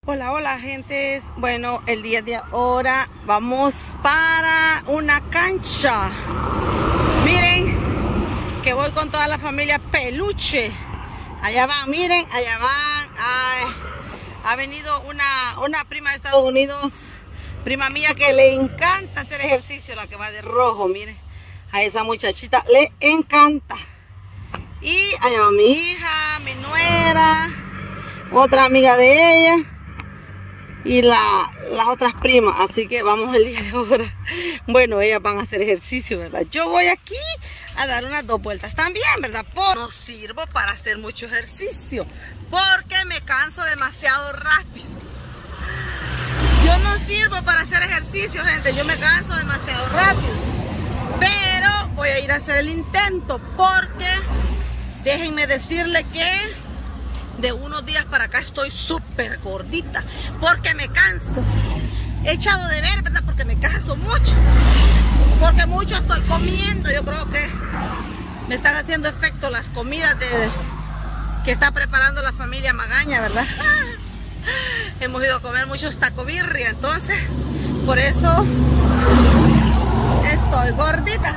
Hola, hola, gentes. Bueno, el día de ahora vamos para una cancha. Miren que voy con toda la familia Peluche. Allá van, miren, allá van. Ay, ha venido una prima de Estados Unidos, prima mía, que le encanta hacer ejercicio, la que va de rojo. Miren, a esa muchachita le encanta. Y allá va mi hija, mi nuera, otra amiga de ella y las otras primas. Así que vamos el día de ahora. Bueno, ellas van a hacer ejercicio, ¿verdad? Yo voy aquí a dar unas 2 vueltas también, ¿verdad? No sirvo para hacer mucho ejercicio porque me canso demasiado rápido. Yo no sirvo para hacer ejercicio, gente. Yo me canso demasiado rápido. Pero voy a ir a hacer el intento porque déjenme decirle que de unos días para acá estoy súper gordita porque me canso. He echado de ver, ¿verdad? Porque me canso mucho, porque mucho estoy comiendo. Yo creo que me están haciendo efecto las comidas que está preparando la familia Magaña, ¿verdad? Hemos ido a comer muchos taco birria, entonces por eso estoy gordita.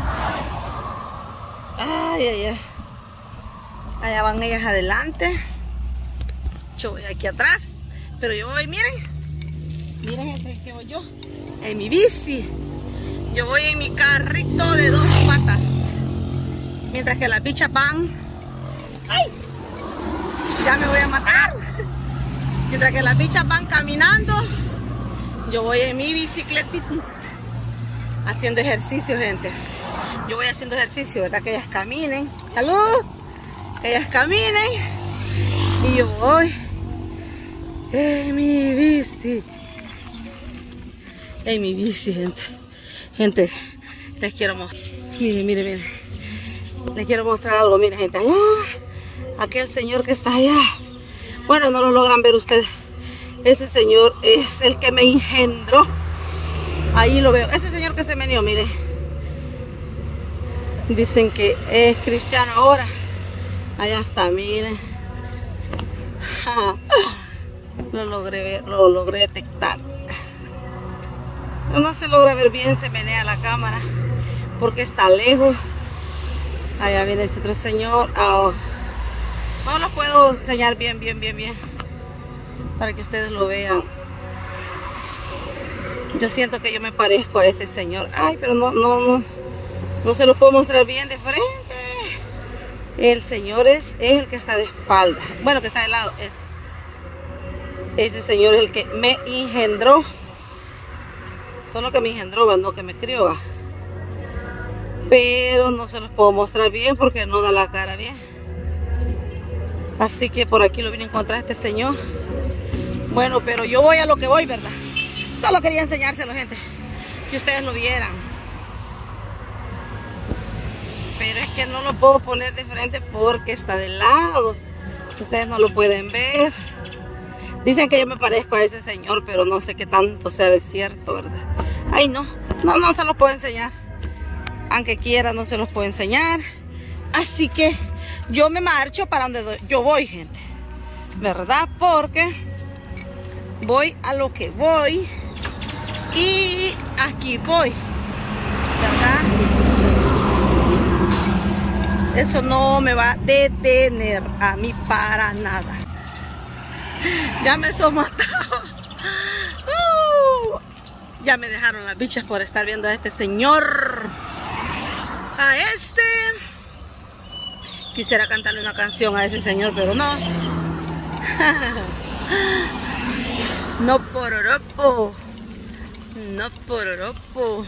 Ay, ay, ay. Allá van ellas adelante. Yo voy aquí atrás, pero yo voy, miren, gente, que voy yo en mi bici. Yo voy en mi carrito de 2 patas, mientras que las bichas van, ¡ay! Ya me voy a matar. Mientras que las bichas van caminando, yo voy en mi bicicletitis haciendo ejercicio, gente. Yo voy haciendo ejercicio, ¿verdad? Que ellas caminen. ¡Salud! Que ellas caminen y yo voy en mi bici. En mi bici, gente. Gente, les quiero mostrar. Miren. Les quiero mostrar algo, miren, gente. Allá, aquel señor que está allá. Bueno, no lo logran ver ustedes. Ese señor es el que me engendró. Ahí lo veo. Ese señor que se meneó, miren. Dicen que es cristiano ahora. Allá está, miren. Lo logré detectar. No se logra ver bien, se menea la cámara porque está lejos. Allá viene ese otro señor. Oh, no lo puedo enseñar bien para que ustedes lo vean. Yo siento que yo me parezco a este señor. Ay, pero no se lo puedo mostrar bien de frente. El señor es el que está de espalda. Bueno, que está de lado. Ese señor es el que me engendró. Solo que me engendró, no que me crió. Pero no se los puedo mostrar bien porque no da la cara bien. Así que por aquí lo vine a encontrar este señor. Bueno, pero yo voy a lo que voy, ¿verdad? Solo quería enseñárselo, gente, que ustedes lo vieran. Pero es que no lo puedo poner de frente porque está de lado. Ustedes no lo pueden ver. Dicen que yo me parezco a ese señor, pero no sé qué tanto sea de cierto, ¿verdad? Ay, no se los puedo enseñar. Aunque quiera, no se los puedo enseñar. Así que yo me marcho para donde yo voy, gente, ¿verdad? Porque voy a lo que voy. Y aquí voy, ¿verdad? Eso no me va a detener a mí para nada. Ya me somatado. Ya me dejaron las bichas por estar viendo a este señor. A este. Quisiera cantarle una canción a ese señor, pero no. No por oropo. No por oropo.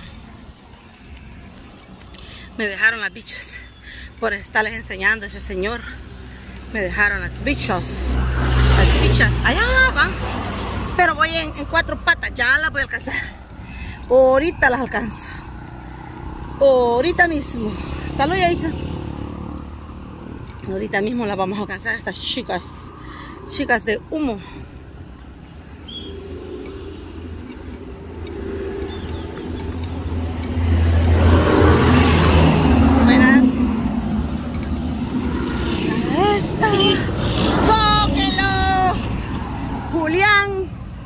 Me dejaron las bichas por estarles enseñando a ese señor. Me dejaron las bichas. Las bichas, allá van. Pero voy en 4 patas, ya las voy a alcanzar. Ahorita las alcanzo. Ahorita mismo. Salud, Yaisa. Ahorita mismo las vamos a alcanzar, estas chicas. Chicas de humo. Buenas. Esta. Julián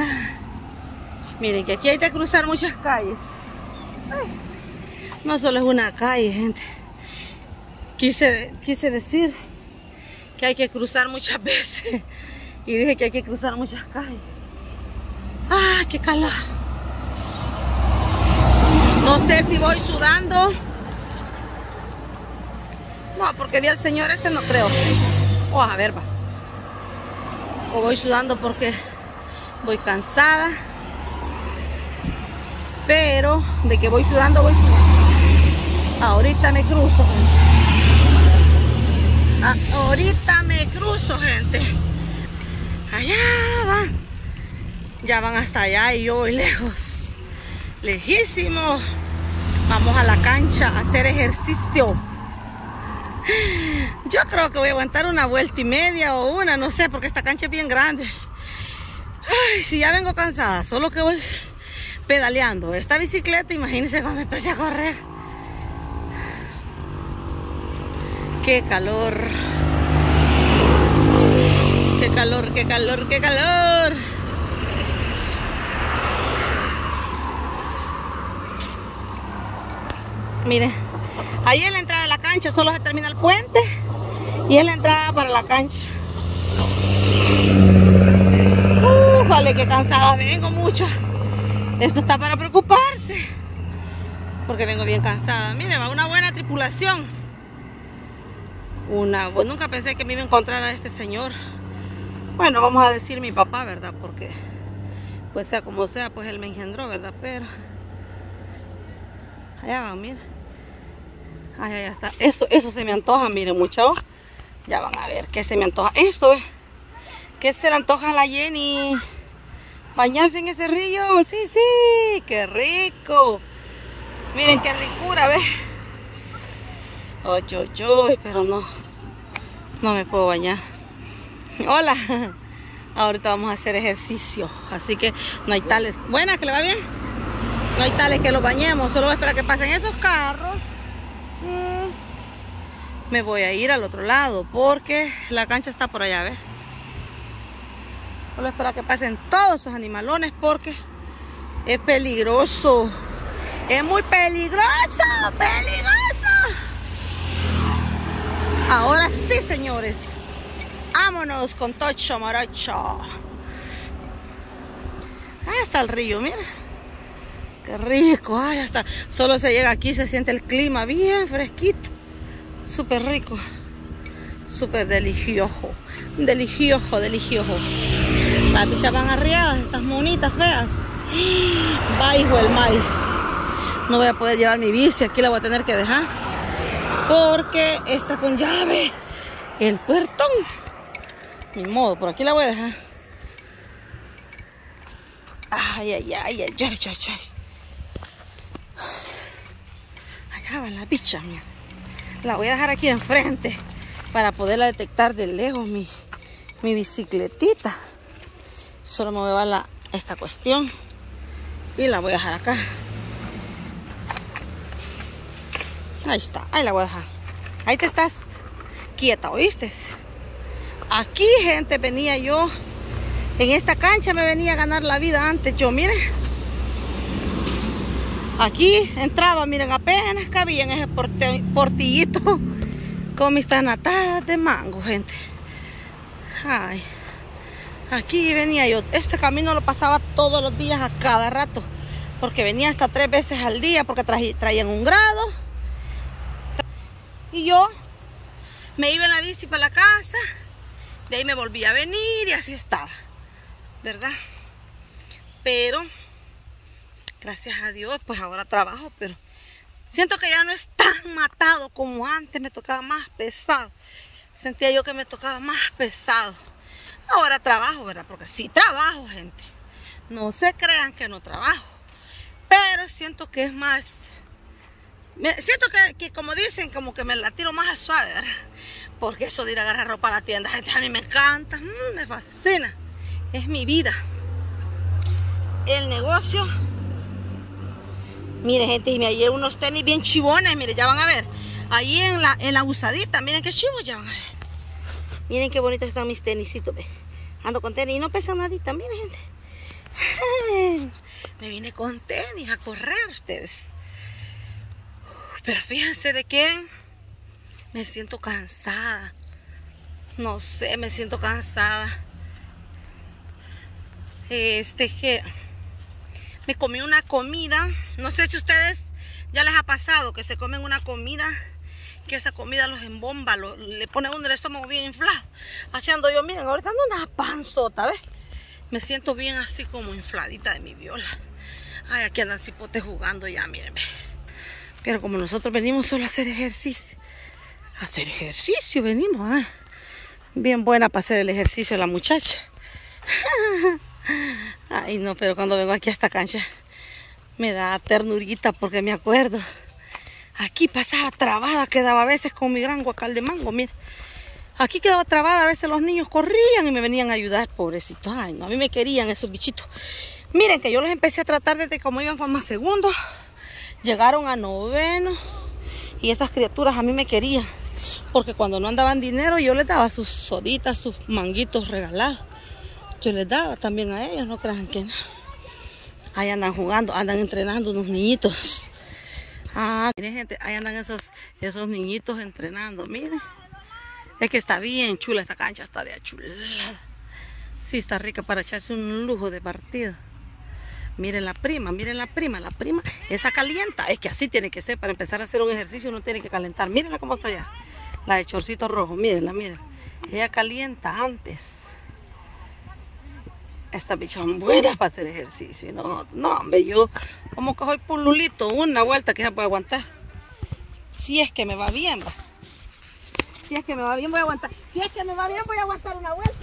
allá. Miren que aquí hay que cruzar muchas calles. Ay, no solo es una calle, gente. Quise decir que hay que cruzar muchas veces. Y dije que hay que cruzar muchas calles. ¡Ah, qué calor! No sé si voy sudando. No, porque vi al señor este, no creo. Oh, a ver, va. O voy sudando porque voy cansada. Pero de que voy sudando, voy sudando. Ahorita me cruzo, gente. Ahorita me cruzo, gente. Allá van. Ya van hasta allá y yo voy lejos. Lejísimo. Vamos a la cancha a hacer ejercicio. Yo creo que voy a aguantar una vuelta y media o una, no sé, porque esta cancha es bien grande. Ay, si ya vengo cansada, solo que voy pedaleando. Esta bicicleta, imagínense cuando empecé a correr. ¡Qué calor! ¡Qué calor, qué calor, qué calor! Miren, ahí es la entrada de la cancha, solo se termina el puente y es la entrada para la cancha. Vale, qué cansada vengo mucho. Esto está para preocuparse, porque vengo bien cansada. Miren, va una buena tripulación. Pues nunca pensé que me iba a encontrar a este señor. Bueno, vamos a decir mi papá, ¿verdad? Porque, pues sea como sea, pues él me engendró, ¿verdad? Pero allá van, miren. Ay, allá está. Eso se me antoja, miren, muchachos. Ya van a ver qué se me antoja. Eso es. ¿Qué se le antoja a la Jenny? Bañarse en ese río. Sí, sí. Qué rico. Miren qué ricura, ¿ves? Oy, pero no me puedo bañar. Hola. Ahorita vamos a hacer ejercicio. Así que no hay tales. Buena, que le va bien. No hay tales que los bañemos. Solo voy a esperar que pasen esos carros. Me voy a ir al otro lado porque la cancha está por allá, ¿ves? Solo esperar que pasen todos esos animalones porque es peligroso. Es muy peligroso, peligroso. Ahora sí, señores. Vámonos con Tocho Morocho. Ahí está el río, mira. Qué rico. Ay, hasta solo se llega aquí, se siente el clima bien fresquito. Súper rico. Súper delicioso. Delicioso, delicioso. Las bichas van arriadas, estas monitas feas. Va, hijo el maíz. No voy a poder llevar mi bici, aquí la voy a tener que dejar. Porque está con llave. El puertón. Ni modo, por aquí la voy a dejar. Ay. Allá van las bichas, mira. La voy a dejar aquí enfrente para poderla detectar de lejos, mi bicicletita. Solo me voy a llevar esta cuestión y la voy a dejar acá. Ahí está, ahí la voy a dejar. Ahí te estás quieta, ¿oíste? Aquí, gente, venía yo. En esta cancha me venía a ganar la vida antes yo, miren. Aquí entraba, miren, apenas cabía en ese portillito con mis tanatadas de mango, gente. Ay, aquí venía yo. Este camino lo pasaba todos los días, a cada rato, porque venía hasta 3 veces al día, porque traían un grado. Y yo me iba en la bici para la casa, de ahí me volví a venir y así estaba, ¿verdad? Pero gracias a Dios, pues ahora trabajo, pero siento que ya no es tan matado como antes. Me tocaba más pesado. Sentía yo que me tocaba más pesado. Ahora trabajo, ¿verdad? Porque sí trabajo, gente. No se crean que no trabajo. Pero siento que es más... Siento que como dicen, como que me la tiro más al suave, ¿verdad? Porque eso de ir a agarrar ropa a la tienda, gente, a mí me encanta. Me fascina. Es mi vida. El negocio... Miren, gente, y me hallé unos tenis bien chivones, miren, ya van a ver. Ahí en la usadita, miren qué chivos, ya van a ver. Miren qué bonitos están mis tenisitos, ve. Ando con tenis y no pesan nadita, miren, gente. Me vine con tenis a correr ustedes. Pero fíjense de qué. Me siento cansada. No sé, me siento cansada. Que me comí una comida. No sé si a ustedes ya les ha pasado que se comen una comida, que esa comida los embomba, le pone uno el estómago bien inflado. Así ando yo, miren, ahorita ando una panzota, ¿ves? Me siento bien así como infladita de mi viola. Ay, aquí andan cipotes jugando ya, miren. Pero como nosotros venimos solo a hacer ejercicio. A hacer ejercicio venimos, ¿eh? Bien buena para hacer el ejercicio la muchacha. Ay, no, pero cuando vengo aquí a esta cancha me da ternurita porque me acuerdo. Aquí pasaba trabada, quedaba a veces con mi gran guacal de mango, mira. Aquí quedaba trabada, a veces los niños corrían y me venían a ayudar, pobrecitos. Ay, no, a mí me querían esos bichitos. Miren que yo los empecé a tratar desde como iban con más segundos. Llegaron a noveno y esas criaturas a mí me querían. Porque cuando no andaban dinero yo les daba sus soditas, sus manguitos regalados. Yo les daba también a ellos, no crean que no. Ahí andan jugando, andan entrenando unos niñitos. Ah, miren gente, ahí andan esos niñitos entrenando, miren. Es que está bien chula esta cancha, está de achulada. Sí, está rica para echarse un lujo de partido. Miren la prima, esa calienta. Es que así tiene que ser, para empezar a hacer un ejercicio uno tiene que calentar. Mírenla cómo está allá, la de chorcito rojo, mírenla. Ella calienta antes. Estas bichas son buenas para hacer ejercicio. Y no, hombre, yo como que soy pululito, una vuelta que ya puedo aguantar. Si es que me va bien, va. Si es que me va bien, voy a aguantar. Si es que me va bien, voy a aguantar una vuelta.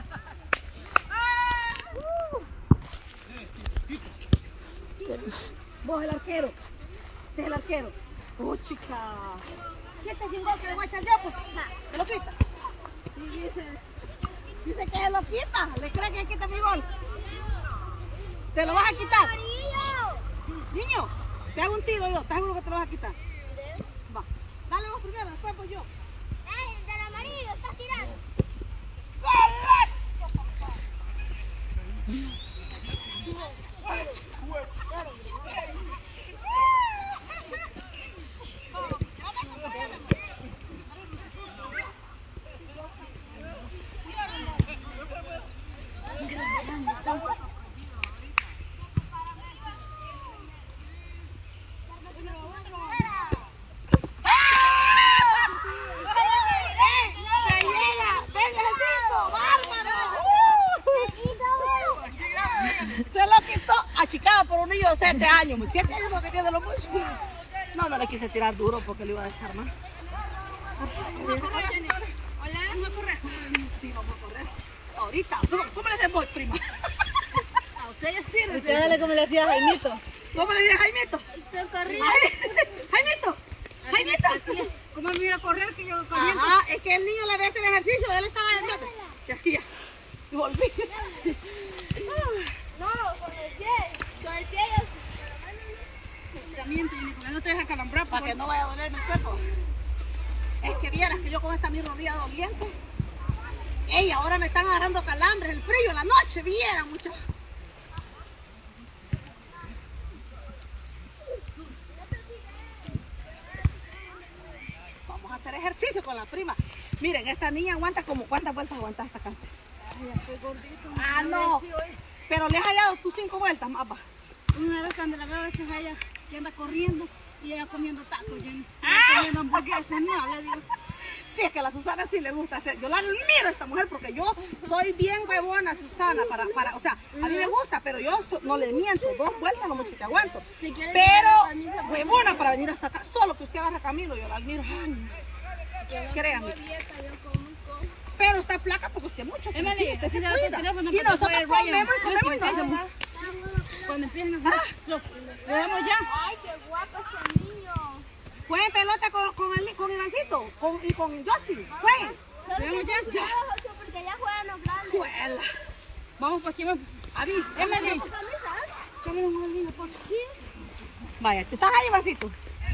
Vos el arquero. Este es el arquero. Oh, chica. ¿Quién te chingó que le voy a echar yo? Pues, ¿te lo quita? Sí, dice que se lo quita. ¿Le cree que quita mi gol? ¿Te lo vas a quitar? Niño, te hago un tiro yo. ¿Estás seguro que te lo vas a quitar? Va. Dale vos primero, después pues yo. Del amarillo, estás tirando. Se lo quitó achicado por un niño de 7 años. 7 años porque tiene los muchos. No le quise tirar duro porque le iba a dejar más. Hola, ¿vamos a correr? Sí, vamos a correr. Ahorita. ¿Cómo le hacemos, prima? A ustedes sí. Dale como le decía a Jaimito. ¿Cómo le dije a Jaimito? Jaimito. Así es. ¿Cómo me iba a correr que yo corriendo? Ajá, es que el niño le había hecho el ejercicio, él estaba en y hacía. Y volví. No, con el pie. Con el pie También tiene, porque no te deja calambrar. Para que no vaya a dolerme el cuerpo. Es que vieras que yo con esta mi rodilla doliente. Ey, ahora me están agarrando calambres, el frío en la noche, vieran mucho. Vamos a hacer ejercicio con la prima. Miren, esta niña aguanta como, ¿cuántas vueltas aguanta esta cancha? Ay, estoy gordito. Ah, no. Pero le has hallado tus 5 vueltas, mapa. Una vez cuando la veo a veces a ella que anda corriendo y ella comiendo tacos, comiendo hamburguesas, no, le digo. Sí, es que a la Susana sí le gusta hacer. Yo la admiro a esta mujer porque yo soy bien huevona, Susana, o sea, a mí me gusta, pero yo no le miento. 2 vueltas no mucho que aguanto. Si quieren, Pero huevona para venir hasta acá. Solo que usted agarra camino, yo la admiro. Ay, créanme. Pero está flaca porque usted mucho se Emily, usted se tira cuida. el teléfono Y para nosotros que vaya comemos y Ryan. comemos y no hacemos. Cuando empiezan a hacer, lo vemos ya. Ay, qué guapo ese niño. Jueguen pelota con Ivancito y con Justin. Jueguen. Lo vemos ya. Porque ya juegan los grandes. Juela. Vamos, pues, que vamos. Avi, Emily. ¿Camisa? Sí. Vaya, ¿tú estás ahí, Ivancito?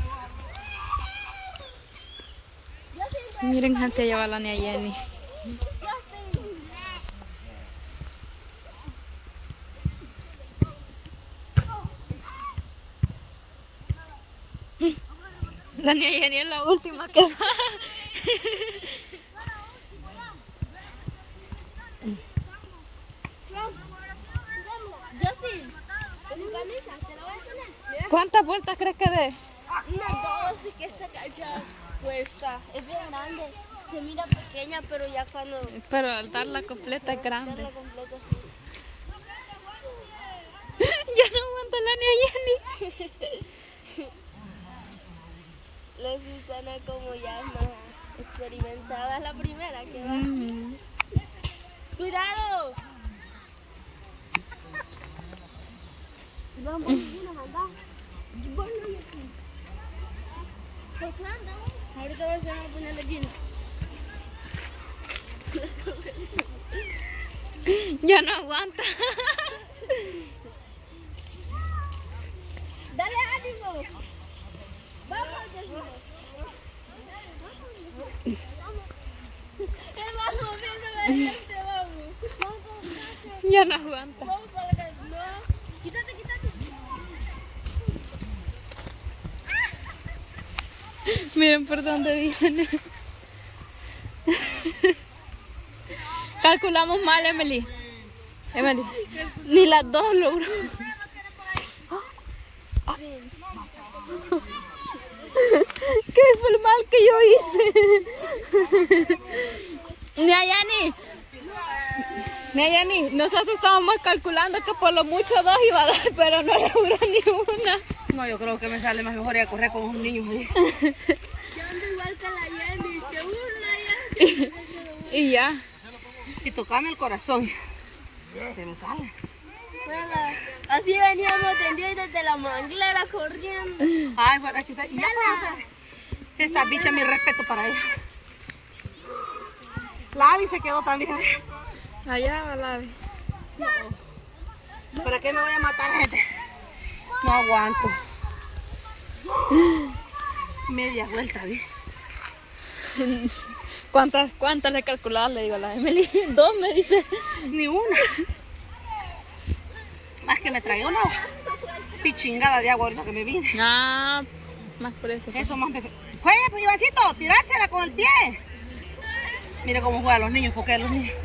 Miren gente, ya va la niña Jenny. La niña Jenny es la última que va. ¿Cuántas vueltas crees que dé? Unas 2, y que esta cancha cuesta. Es bien grande. Se mira pequeña, pero ya cuando Pero al darla completa es grande. darla completa. Ya no aguanta la niña Jenny. La Susana, como ya es más experimentada, es la primera que va. ¡Cuidado! Vamos, anda. Bueno, Josué, anda. Ahorita voy a ponerle aquí. Ya no aguanta. Dale ánimo. Vamos, Jesús. Vamos, vamos. Ya no aguanta. Vamos para la casa. No. Quítate, quítate. Miren por dónde viene. Calculamos mal, Emily. Emily, ni las dos logró. ¿Qué fue el mal que yo hice? Nayani, nosotros estábamos calculando que por lo mucho 2 iba a dar, pero no logró ni una. No, yo creo que me sale más mejor ir a correr con unos niños ahí. Yo ando igual que la Jenny, que burla ya. Y ya. Y tocame el corazón. Se me sale. Así veníamos tendidos desde la manglera corriendo. Ay, bueno, aquí está. Y ya conoce. Esta bicha, mi respeto para ella. La Abby se quedó también. Allá va la. ¿Para qué me voy a matar, gente? No aguanto. Media vuelta, ¿vi? ¿Cuántas le calculaba? Le digo a la Emily. 2 me dice. Ni una. Más que me tragué una pichingada de agua ahorita que me vine. Ah, más por eso. Eso más me... Juegue, pues, Ivancito, tirársela con el pie. Mira cómo juegan los niños, porque los niños...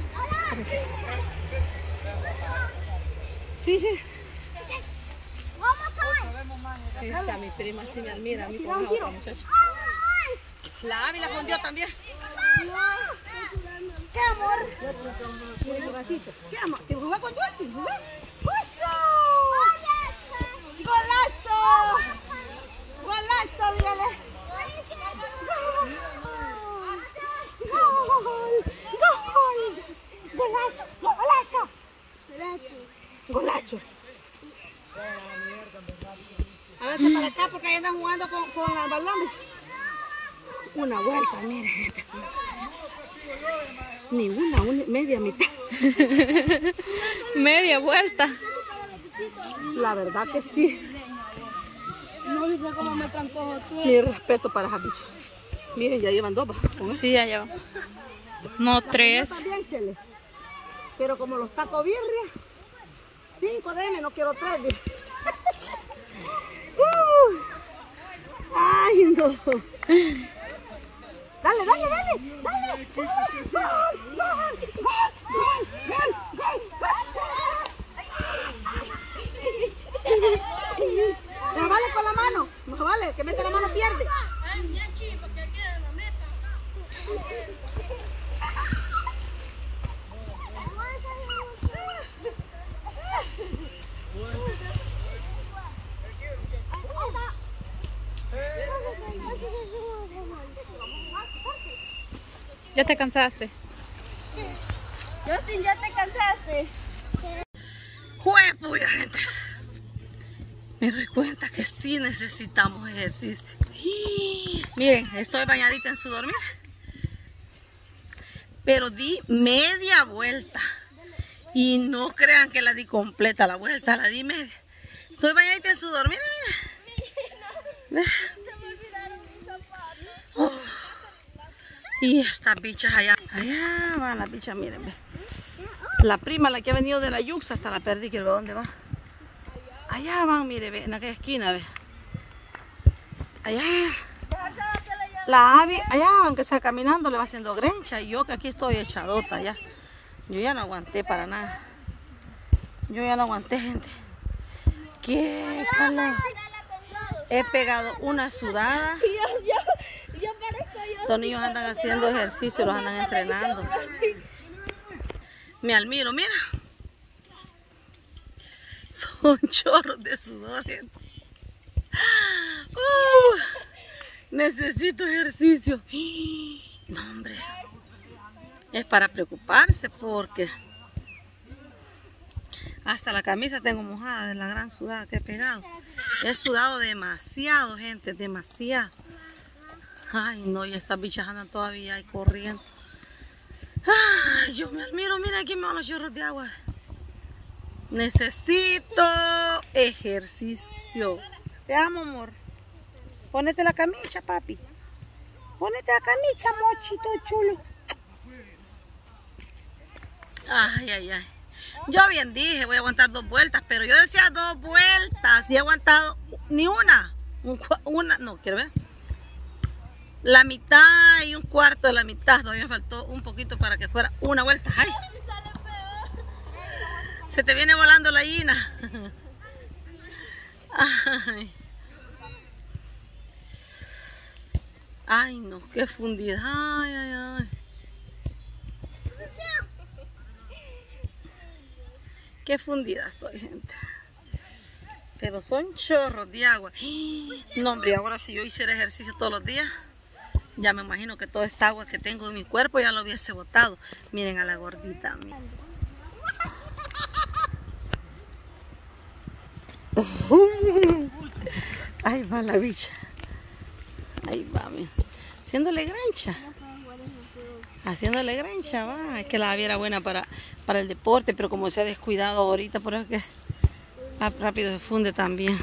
Sí, sí. Esa, mi prima, sí me admira a mí con la otra muchacha. La Abby la fundió también. ¿Qué amor? ¿Qué amor? ¿Te jugó con Justin? ¿Jugó? ¡Golazo! ¡Golazo, dígale! ¡Gol! ¡Gol! ¡Golazo! ¡Golazo! ¡Golazo! Háganse para acá porque ahí andan jugando con los balones. Una vuelta, miren. Ni una media mitad. Media vuelta. La verdad que sí. No viste cómo me trancó Josué. Mi respeto para esa bicha. Miren, ya llevan 2 con Sí, allá va. No, 3. También, Chele. Pero como los tacos birria, 5 deme, no quiero 3. Ay, no. Dale, dale, dale, dale. Gol, gol, gol, gol, gol, gol. No vale con la mano, no vale, que mete la mano pierde. ¿Ya te cansaste? Justin, ¿ya te cansaste? ¡Juepuya, gente! Me doy cuenta que sí necesitamos ejercicio. Miren, estoy bañadita en sudor, miren. Pero di media vuelta. Y no crean que la di completa la vuelta, la di media. Estoy bañadita en sudor, miren, miren. Se me olvidaron mis zapatos. Oh. Y estas bichas allá. Allá van las bichas, miren, ve. La prima, la que ha venido de la Yuxa, hasta la perdí, quiero ver dónde va. Allá van, mire, ve, en aquella esquina, ve. Allá. La Abby, allá, aunque está caminando, le va haciendo grencha. Y yo que aquí estoy echadota ya. Yo ya no aguanté para nada. Yo ya no aguanté, gente. ¡Qué calor! He pegado una sudada. Los niños andan haciendo ejercicio, los andan entrenando. Me admiro, mira. Son chorros de sudor, gente. Necesito ejercicio. No, hombre. Es para preocuparse porque hasta la camisa tengo mojada de la gran sudada que he pegado. He sudado demasiado, gente, demasiado. Ay, no, y estas bichas andan todavía ahí corriendo. Ay, yo me admiro, mira aquí me van los chorros de agua. Necesito ejercicio. Te amo, amor. Ponete la camisa, papi. Ponete la camisa, mochito chulo. Ay, ay, ay. Yo bien dije, voy a aguantar 2 vueltas, pero yo decía 2 vueltas y he aguantado ni una. No, quiero ver. La mitad y un cuarto de la mitad. Todavía me faltó un poquito para que fuera una vuelta. Ay. Se te viene volando la gallina. Ay. Ay, no, qué fundida. Ay, ay, ay. Qué fundida estoy, gente. Pero son chorros de agua. No, hombre, ahora si yo hiciera ejercicio todos los días, ya me imagino que toda esta agua que tengo en mi cuerpo ya lo hubiese botado. Miren a la gordita. Miren. Ahí va la bicha. Ahí va, mira. Haciéndole grancha. Haciéndole grancha, va. Es que la viera buena para el deporte, pero como se ha descuidado ahorita, por eso que rápido se funde también.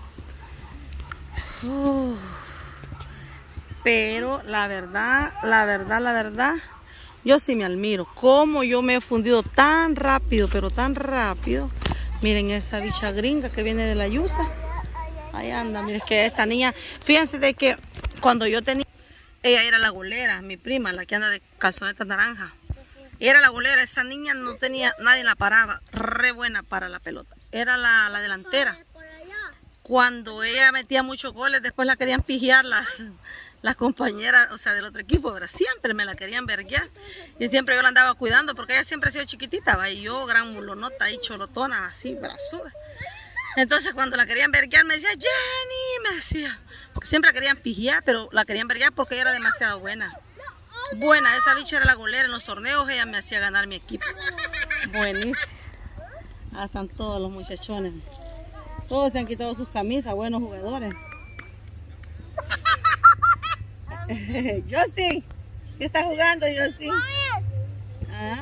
Pero la verdad, yo sí me admiro. Cómo yo me he fundido tan rápido, pero tan rápido. Miren esa bicha gringa que viene de la Yusa. Ahí anda, miren que esta niña, fíjense de que cuando yo tenía, ella era la golera, mi prima, la que anda de calzonetas naranja. Ella era la golera, esa niña no tenía, nadie la paraba, re buena para la pelota. Era la delantera. Cuando ella metía muchos goles, después la querían pijear las compañeras, o sea, del otro equipo, pero siempre me la querían verguear. Y siempre yo la andaba cuidando, porque ella siempre ha sido chiquitita, ¿va? Y yo, gran mulonota, ahí cholotona, así, brazuda. Entonces cuando la querían verguear me decía, Jenny, me decía. Siempre la querían pijear, pero la querían verguear porque ella era demasiado buena. Buena, esa bicha era la golera en los torneos, ella me hacía ganar mi equipo. Buenísimo. Ah, están todos los muchachones. Todos se han quitado sus camisas, buenos jugadores. Justin, ¿qué está jugando, Justin? ¿Ah?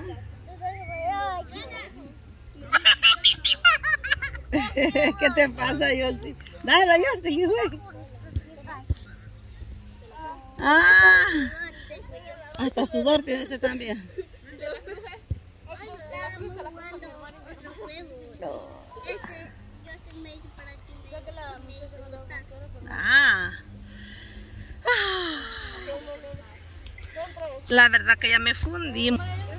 ¿Qué te pasa, Justin? Dale, Justin, que juegue. Ah, hasta sudor tiene ese también. Estábamos jugando otro juego. Justin me hizo para que me hizo votar. Ah. La verdad que ya me fundí.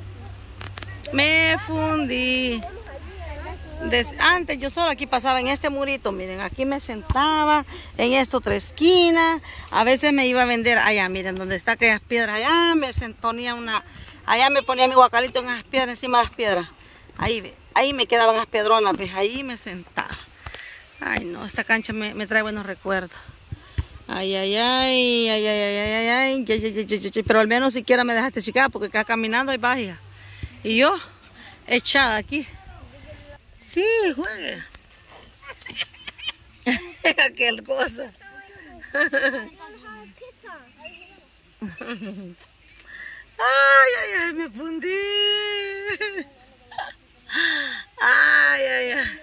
Antes yo solo aquí pasaba en este murito, miren, aquí me sentaba en esta otra esquina. A veces me iba a vender allá, miren, donde está aquellas piedras allá, allá me ponía mi guacalito en esas piedras, encima de las piedras. Ahí me quedaban las piedronas, pues ahí me sentaba. Ay no, esta cancha me trae buenos recuerdos. Ay, ay, ay, ay, ay, ay, ay, pero al menos siquiera me dejaste chicar porque acá caminando hay baja. Y yo, echada aquí. Sí, juegue. Aquel cosa. Ay, ay, ay, me fundí. Ay, ay, ay.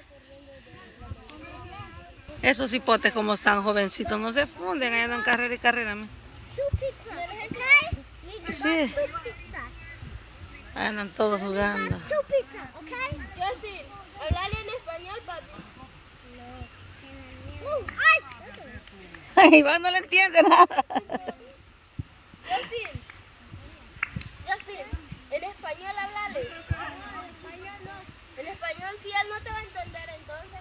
Esos hipotes como están jovencitos, no se funden, ahí andan carrera y carrera. Sí. Ahí andan todos jugando. Justin, hablale en español, papi. Ay, Iván no le entiende nada. Justin, en español háblale. En español si él no te va a entender entonces.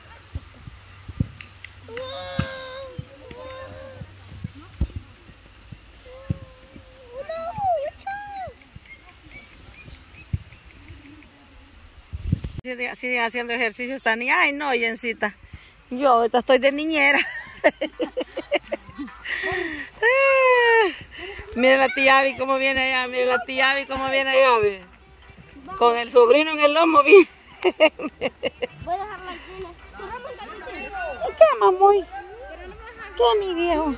Siguen haciendo ejercicio esta niña. Ay, no, Yencita. Yo ahorita estoy de niñera. Miren la tía Abby cómo viene allá. Miren la tía Abby cómo viene allá. Ve. Con el sobrino en el lomo. Bien. Voy a dejarla aquí. ¿Qué, mamoy? ¿Qué, mi viejo?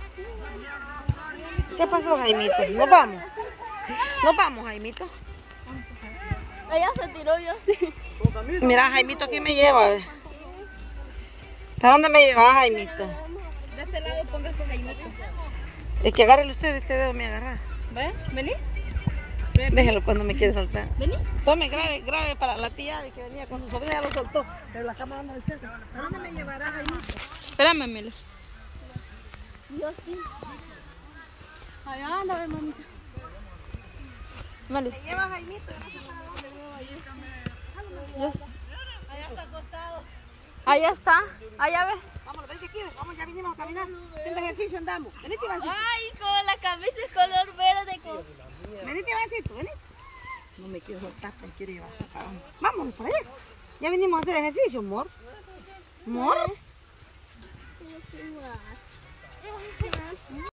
¿Qué pasó, Jaimito? Nos vamos. Nos vamos, Jaimito. Ella se tiró, yo sí. Mira, Jaimito aquí me lleva. ¿Para dónde me lleva, Jaimito? De este lado póngase Jaimito. Es que agárrele usted, este dedo me agarra. ¿Ve? Vení. Déjelo cuando me quiere soltar. Vení. Tome, grave para la tía Abby que venía con su sobrina, ya lo soltó. Pero la cámara no está. ¿A dónde me llevará, Jaimito? Espérame, Melo. Yo sí. Allá anda, ve, mamita. Me lleva Jaimito, yo no sé para dónde. Allá está acostado. Allá está. Allá ve. Vamos, vente aquí, vamos, ya vinimos a caminar. Haciendo ejercicio andamos. Venite, Ivancito. Ay, como la camisa es color verde. Venite, Ivancito, venite. No me quiero soltar, me quiero llevar. Vamos para allá. Ya vinimos a hacer ejercicio, amor. Amor.